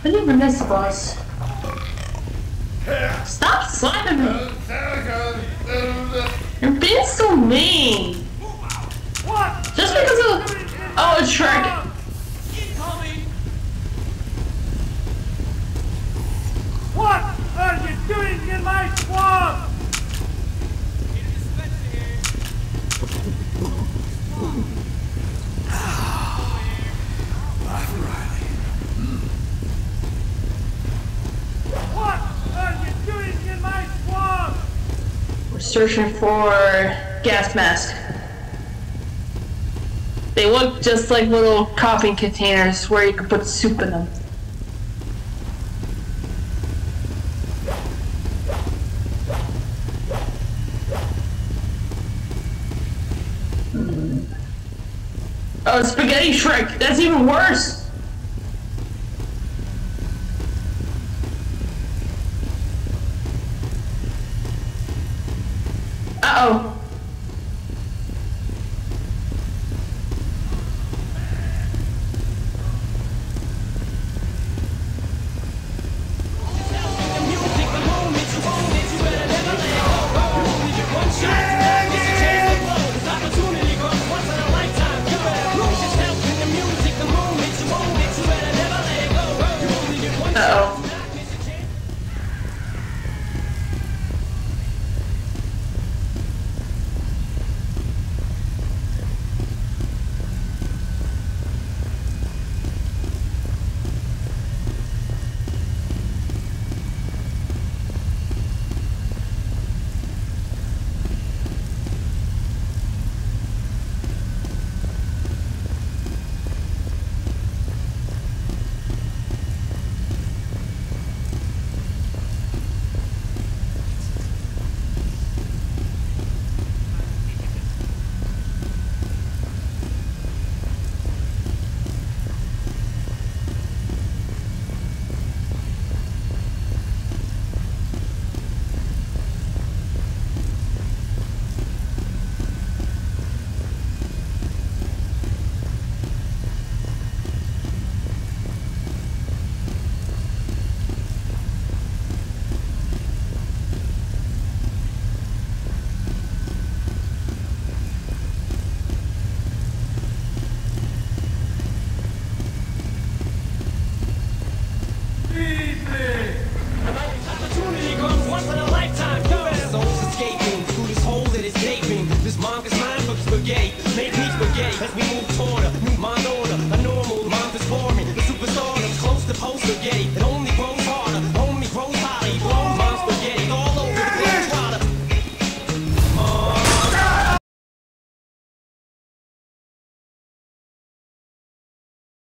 didn't even miss the boss. Stop slapping me! You're being so mean! What? Just because of... Oh, it's Shrek! What are you doing in my swamp? What are you doing in my swamp? We're searching for gas mask. They look just like little coffee containers where you can put soup in them. Oh, spaghetti Shrek! That's even worse! Uh-oh. Uh-oh. This monk is mine, but spaghetti. Make me spaghetti as we move toward